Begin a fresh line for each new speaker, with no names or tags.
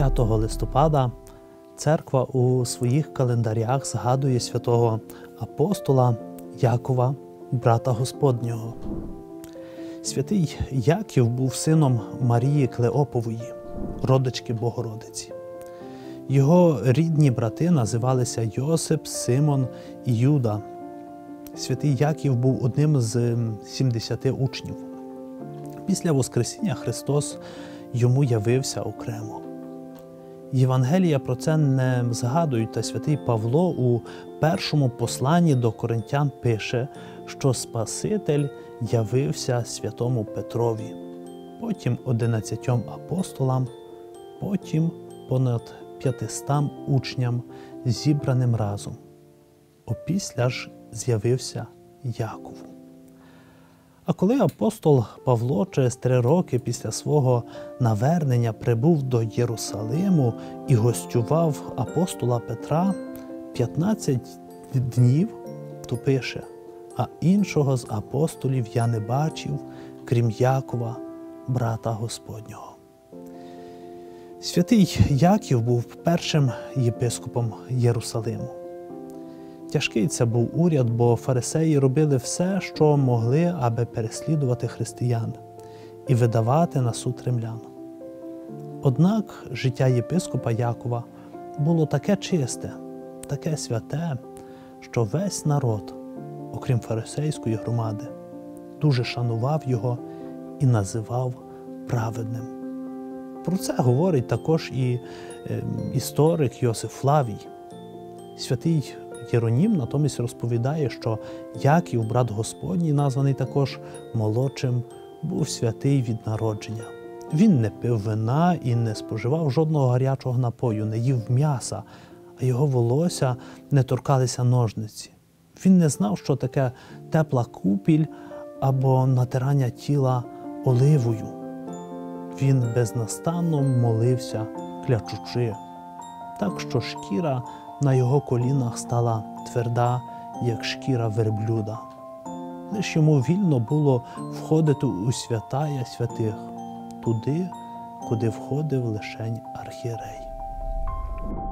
5 листопада церква у своїх календарях згадує святого апостола Якова, брата Господнього. Святий Яків був сином Марії Клеопової, родички Богородиці. Його рідні брати називалися Йосип, Симон і Юда. Святий Яків був одним з 70 учнів. Після Воскресіння Христос йому явився окремо. Євангелія про це не згадують, та святий Павло у першому посланні до Коринтян пише, що Спаситель явився святому Петрові, потім 11 апостолам, потім понад 500 учням, зібраним разом. Опісля ж з'явився Якову. А коли апостол Павло через 3 роки після свого навернення прибув до Єрусалиму і гостював апостола Петра 15 днів, то пише: «А іншого з апостолів я не бачив, крім Якова, брата Господнього». Святий Яків був першим єпископом Єрусалиму. Тяжкий це був уряд, бо фарисеї робили все, що могли, аби переслідувати християн і видавати на суд римлян. Однак життя єпископа Якова було таке чисте, таке святе, що весь народ, окрім фарисейської громади, дуже шанував його і називав праведним. Про це говорить також і історик Йосиф Флавій. Святий Єронім натомість розповідає, що Яків, брат Господній, названий також молодшим, був святий від народження. Він не пив вина і не споживав жодного гарячого напою, не їв м'яса, а його волосся не торкалися ножниці. Він не знав, що таке тепла купіль або натирання тіла оливою. Він безнастанно молився, клячучи, так що шкіра на його колінах стала тверда, як шкіра верблюда. Лиш йому вільно було входити у святая святих, туди, куди входив лишень архієрей.